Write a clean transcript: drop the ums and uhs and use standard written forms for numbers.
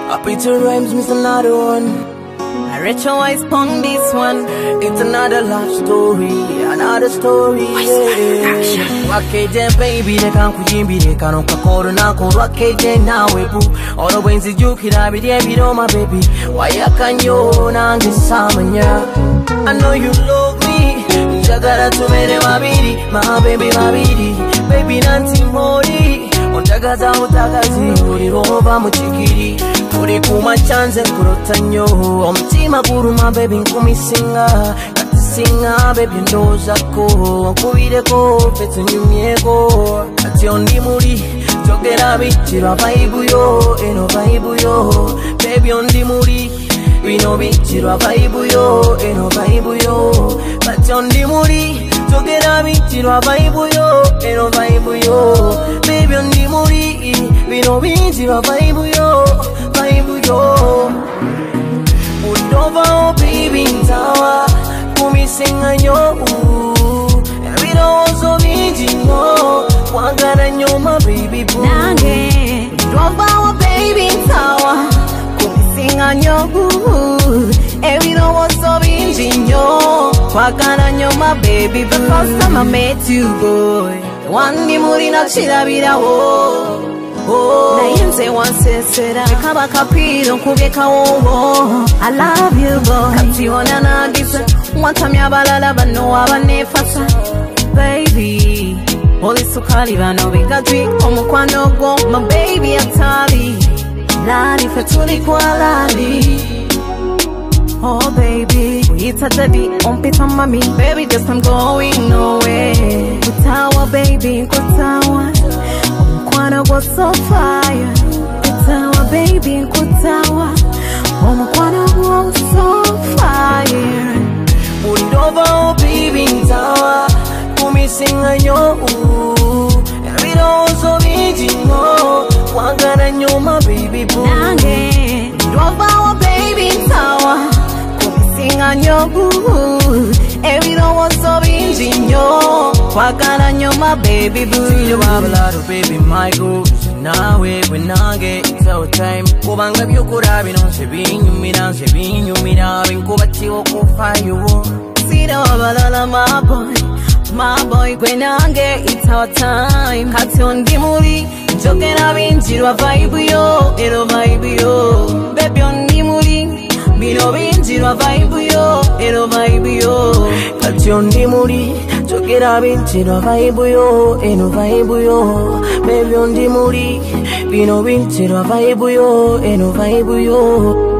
Happy to Rymz, miss another one. Rachael Waiz on this one. It's another love story, another story. Wakeje baby, they can't kujimbi, they can't kakoro na kon wakeje na webu. All the ways that you could have it, yeah, be my baby. Why can you not get samanya? I know you love me. Jagara to me, my baby, baby nanti mori. Ontagaza utagazi, uri roba muchikiri. Uri kuma chance kurotanyo. Omtima guru my baby nkumisinga. Katisinga baby ndozako. Nkubireko fete nyumyeko. Ati ondi muri jogera bichirwa vibe yo. Eno vibe yo. Baby ondi muri Wino bichirwa vibe yo. Eno vibe yo. Ati ondi muri jogera bichirwa vibe yo. Eno vibe yo. Baby ondi muri Wino bichirwa vibe yo. Vibe yo. Udova oh baby Ntaawa Kumisinga nyo Every dose of no Wangana nyo my baby boo Nange Udova oh baby Ntaawa Kumisinga nyo Every dose of no Wangana nyo my baby boo The first time I met you boy Wandi muri na chirabira wo Nayenze wansesera Kaba kapiro nkubeka wowo I love you boy Kationa nagisa Mwatamya balala bano abanefasa Baby Oli sukali bano bigadwi Omukwano gwo My baby atali Lali fetuli kwa lali Oh baby Uyita daddy Ompita mami Baby just I'm going nowhere Ntaawa baby Ntaawa Mkwana was so fire Ntaawa baby Ntaawa Mkwana was so fire Udova oh baby Ntaawa Kumisinga nyo Every dose of no Wangana nyo my baby boo Nange Udova oh baby Ntaawa Kumisinga nyo Every dose of no Wangana nyo my baby boo See you have a lot of baby my goals Now we nange it's our time Kubanga byukura bino sebinyumira Binkubatiwo kufayo Sida wabalala my boy gwe nange it's our time Kati ondi muri Jogera binjirwa vibe yo Ero vibe yo Baby ondi muri Bino binjirwa vibe yo Ero vibe yo Kati ondi muri Jogera binjirwa vibe yo Eno vibe yo Baby ondi muri Bino binjirwa vibe yo Eno vibe yo